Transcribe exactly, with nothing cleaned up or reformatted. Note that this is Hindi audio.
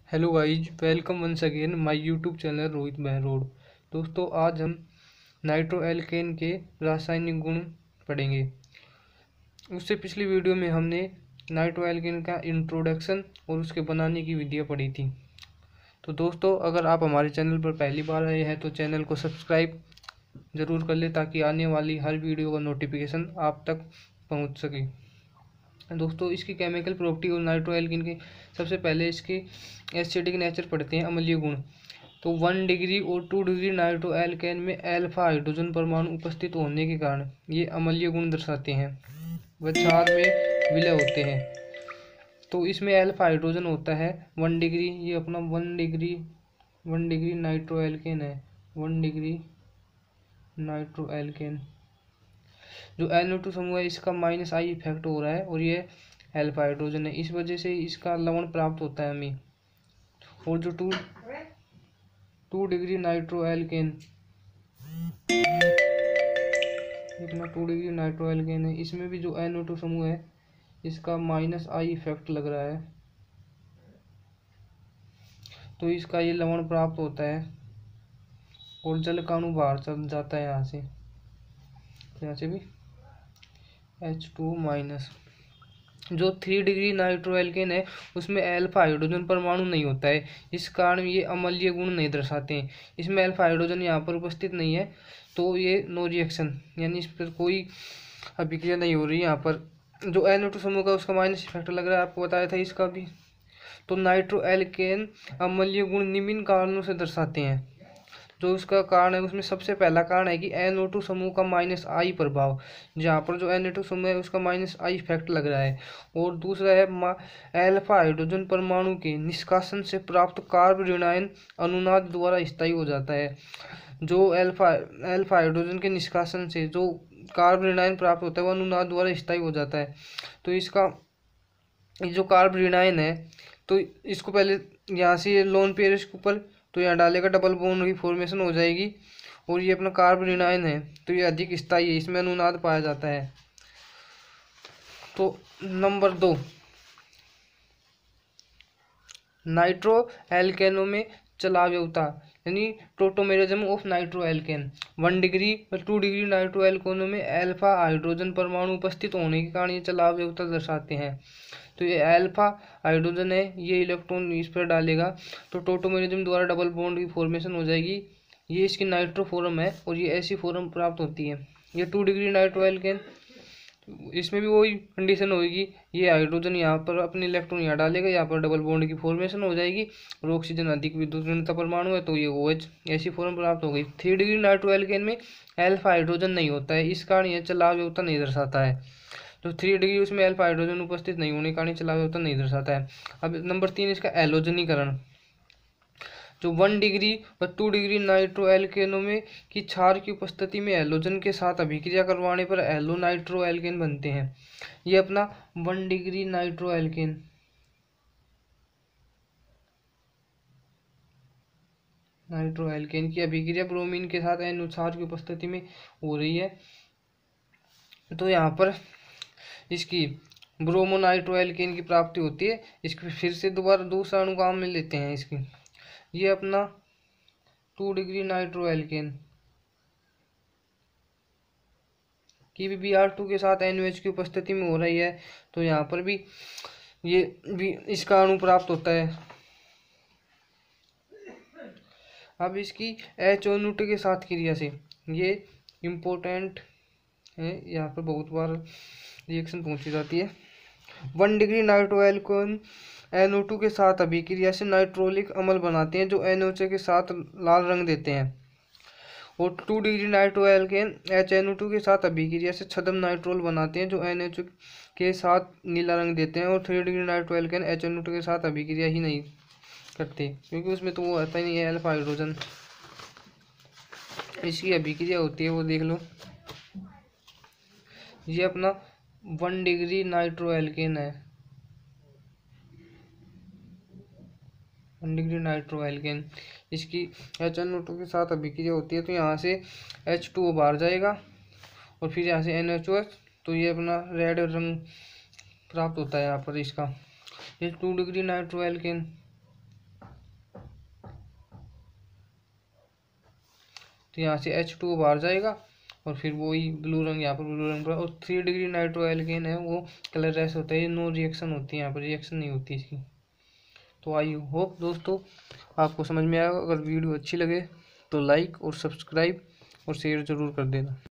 Hello guys, welcome once again my YouTube channel Rohit Behror. दोस्तों, आज हम नाइट्रो एल्केन के रासायनिक गुण पढ़ेंगे। उससे पिछली वीडियो में हमने नाइट्रो एल्केन का इंट्रोडक्शन और उसके बनाने की विधियाँ पढ़ी थी। तो दोस्तों, अगर आप हमारे चैनल पर पहली बार आए हैं तो चैनल को सब्सक्राइब ज़रूर कर लें ताकि आने वाली हर वीडियो का नोटिफिकेशन आप तक पहुँच सके। दोस्तों, इसकी केमिकल प्रॉपर्टी और नाइट्रो एल्केन के सबसे पहले इसके एसिडिक नेचर पढ़ते हैं, अम्लीय गुण। तो वन डिग्री और टू डिग्री नाइट्रो एल्केन में अल्फा हाइड्रोजन परमाणु उपस्थित होने के कारण ये अम्लीय गुण दर्शाते हैं, वह क्षार में विलय होते हैं। तो इसमें अल्फा हाइड्रोजन होता है वन डिग्री, ये अपना one degree one degree nitro alkane है। वन डिग्री नाइट्रो एल्केन जो एन ओ टू समूह है, इसका माइनस आई इफेक्ट हो रहा है और ये अल्फा हाइड्रोजन है, इस वजह से इसका लवण प्राप्त होता है हमें। और जो two two degree nitro alkane इतना टू डिग्री नाइट्रो एल्केन है, इसमें भी जो एन ओ टू समूह है इसका माइनस आई इफेक्ट लग रहा है, तो इसका ये लवण प्राप्त होता है और जल का अणु बाहर चल जाता है यहाँ से यहाँ से भी एच टू माइनस। जो थ्री डिग्री नाइट्रो एल्केन है उसमें अल्फा हाइड्रोजन परमाणु नहीं होता है, इस कारण ये अम्लीय गुण नहीं दर्शाते हैं। इसमें अल्फा हाइड्रोजन यहाँ पर उपस्थित नहीं है, तो ये नो रिएक्शन, यानी इस पर कोई अभिक्रिया नहीं हो रही। यहाँ पर जो एन ओ टू समूह का उसका माइनस इफेक्ट लग रहा है, आपको बताया था इसका भी। तो नाइट्रो एल्केन अम्लीय गुण निम्न कारणों से दर्शाते हैं। जो उसका कारण है उसमें सबसे पहला कारण है कि एन ओ टू समूह का माइनस आई प्रभाव, जहाँ पर जो एन ओ टू समूह है उसका माइनस आई इफेक्ट लग रहा है। और दूसरा है अल्फा हाइड्रोजन परमाणु के निष्कासन से प्राप्त कार्ब ऋणायन अनुनाद द्वारा स्थायी हो जाता है। जो अल्फा अल्फा हाइड्रोजन के निष्कासन से जो कार्ब ऋणायन प्राप्त होता है वो अनुनाद द्वारा स्थायी हो जाता है। तो इसका जो कार्ब ऋणायन है, तो इसको पहले यहाँ से लोन पेयर के ऊपर तो यहाँ डालेगा, डबल बॉन्ड की फॉर्मेशन हो जाएगी और ये अपना कार्ब ऋणायन है तो ये अधिक स्थायी है, इसमें अनुनाद पाया जाता है। तो नंबर दो, नाइट्रो एल्केनों में चलाव्यता यानी tautomerism of nitro alkane. One degree और टू डिग्री नाइट्रो एल्केनों में अल्फा हाइड्रोजन परमाणु उपस्थित होने के कारण ये चलाव्यता दर्शाते हैं। तो ये अल्फा हाइड्रोजन है, ये इलेक्ट्रॉन इस पर डालेगा तो टोटोमेरिज्म द्वारा डबल बॉन्ड की फॉर्मेशन हो जाएगी। ये इसकी नाइट्रो फॉर्म है और ये ऐसी फॉर्म प्राप्त होती है। ये टू डिग्री नाइट्रो एल्केन, इसमें भी वही कंडीशन होगी, ये हाइड्रोजन यहाँ पर अपने इलेक्ट्रॉन यहाँ डालेगा, यहाँ पर डबल बॉन्ड की फॉर्मेशन हो जाएगी और ऑक्सीजन अधिक विद्युत ऋणता परमाणु है तो ये ओ एच ऐसी फॉर्म प्राप्त हो गई। थ्री डिग्री नाइट्रो एल्केन में अल्फा हाइड्रोजन नहीं होता है, इस कारण यह चलाव्यता नहीं दर्शाता है। तो थ्री डिग्री उसमें अल्फा हाइड्रोजन उपस्थित नहीं होने के कारण चलाव्यता नहीं दर्शाता है। अब नंबर तीन, इसका एलोजनीकरण। जो वन डिग्री व टू डिग्री नाइट्रो एल्केनों में की क्षार की उपस्थिति में एलोजन के साथ अभिक्रिया करवाने पर एलो नाइट्रो एल्केन बनते हैं। ये अपना one degree nitro alkane nitro alkane की अभिक्रिया ब्रोमीन के साथ एन क्षार की उपस्थिति में हो रही है, तो यहाँ पर इसकी ब्रोमो नाइट्रो एल्केन की प्राप्ति होती है। इसकी फिर से दोबारा दूसरा अणु काम में लेते हैं इसकी। ये अपना टू डिग्री नाइट्रो एल्केन की भी बी आर टू के साथ एन ओ एच की उपस्थिति में हो रही है, तो यहाँ पर भी ये भी इसका अणु प्राप्त होता है। अब इसकी एच ओ टू के साथ क्रिया से ये इम्पोर्टेंट है, यहाँ पर बहुत बार रिएक्शन पहुंची जाती है। One degree nitro alkane N O two के साथ अभिक्रिया से नाइट्रोलिक अम्ल बनाते हैं जो एन ओ एच के साथ लाल रंग देते हैं। और two degree nitro alkane H N O two के साथ अभिक्रिया से छद्म नाइट्रोल बनाते हैं जो एन ओ एच के साथ नीला रंग देते हैं। और three degree nitro alkane H N O two के साथ अभिक्रिया ही नहीं करते क्योंकि उसमें तो वो आता ही नहीं है अल्फा हाइड्रोजन। इसकी अभिक्रिया होती है वो देख लो। ये अपना वन डिग्री नाइट्रो एल्केन है, वन डिग्री नाइट्रो एल्केन, इसकी एच एन ओ टू के साथ अभिक्रिया होती है तो यहाँ से एच टू ओ बाहर जाएगा और फिर यहाँ से एन एच ओ एच, तो ये अपना रेड रंग प्राप्त होता है यहाँ पर इसका। ये टू डिग्री नाइट्रो एल्केन तो यहाँ से एच टू बाहर जाएगा और फिर वही ब्लू रंग यहाँ पर ब्लू रंग पर। और थ्री डिग्री नाइट्रो एल्केन है वो कलरलेस होता है, नो रिएक्शन होती है, यहाँ पर रिएक्शन नहीं होती इसकी। तो आई होप दोस्तों आपको समझ में आएगा। अगर वीडियो अच्छी लगे तो लाइक और सब्सक्राइब और शेयर ज़रूर कर देना।